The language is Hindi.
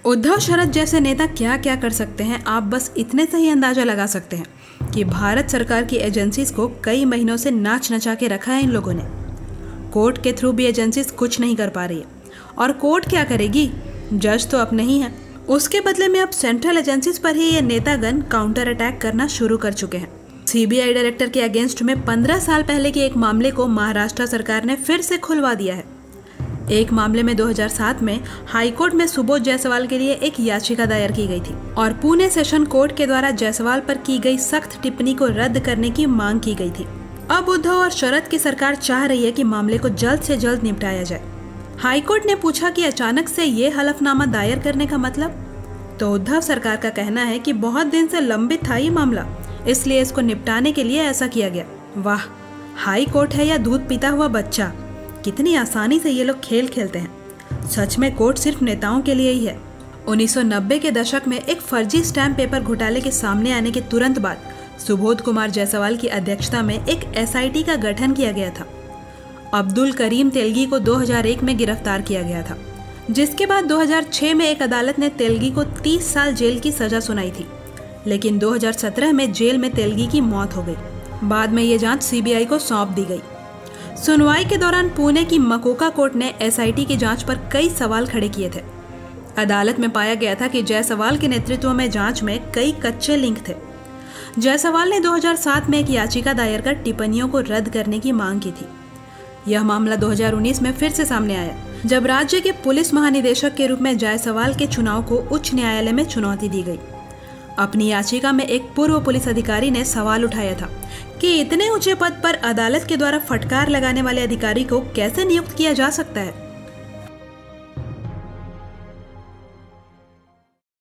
उद्धव शरद जैसे नेता क्या क्या कर सकते हैं, आप बस इतने से ही अंदाजा लगा सकते हैं कि भारत सरकार की एजेंसीज को कई महीनों से नाच नचा के रखा है इन लोगों ने। कोर्ट के थ्रू भी एजेंसीज कुछ नहीं कर पा रही है, और कोर्ट क्या करेगी, जज तो अपने ही है। उसके बदले में अब सेंट्रल एजेंसीज पर ही ये नेतागण काउंटर अटैक करना शुरू कर चुके हैं। सीबीआई डायरेक्टर के अगेंस्ट में 15 साल पहले के एक मामले को महाराष्ट्र सरकार ने फिर से खुलवा दिया है। एक मामले में 2007 में हाईकोर्ट में सुबोध जायसवाल के लिए एक याचिका दायर की गई थी और पुणे सेशन कोर्ट के द्वारा जायसवाल पर की गई सख्त टिप्पणी को रद्द करने की मांग की गई थी। अब उद्धव और शरद की सरकार चाह रही है कि मामले को जल्द से जल्द निपटाया जाए। हाईकोर्ट ने पूछा कि अचानक से ये हलफनामा दायर करने का मतलब, तो उद्धव सरकार का कहना है कि बहुत दिन से लंबित था ये मामला, इसलिए इसको निपटाने के लिए ऐसा किया गया। वाह, हाई कोर्ट है या दूध पीता हुआ बच्चा, कितनी आसानी से ये लोग खेल खेलते हैं। सच में कोर्ट सिर्फ नेताओं के लिए ही है। 1990 के दशक में एक फर्जी स्टैम्प पेपर घोटाले के सामने आने के तुरंत बाद सुबोध कुमार जायसवाल की अध्यक्षता में एक एसआईटी का गठन किया गया था। अब्दुल करीम तेलगी को 2001 में गिरफ्तार किया गया था, जिसके बाद 2006 में एक अदालत ने तेलगी को 30 साल जेल की सजा सुनाई थी, लेकिन 2017 में जेल में तेलगी की मौत हो गई। बाद में ये जांच सीबीआई को सौंप दी गई। सुनवाई के दौरान पुणे की मकोका कोर्ट ने एसआईटी की जांच पर कई सवाल खड़े किए थे। अदालत में पाया गया था कि जायसवाल के नेतृत्व में जांच में कई कच्चे लिंक थे। जायसवाल ने 2007 में एक याचिका दायर कर टिप्पणियों को रद्द करने की मांग की थी। यह मामला 2019 में फिर से सामने आया, जब राज्य के पुलिस महानिदेशक के रूप में जायसवाल के चुनाव को उच्च न्यायालय में चुनौती दी गई। अपनी याचिका में एक पूर्व पुलिस अधिकारी ने सवाल उठाया था कि इतने ऊंचे पद पर अदालत के द्वारा फटकार लगाने वाले अधिकारी को कैसे नियुक्त किया जा सकता है।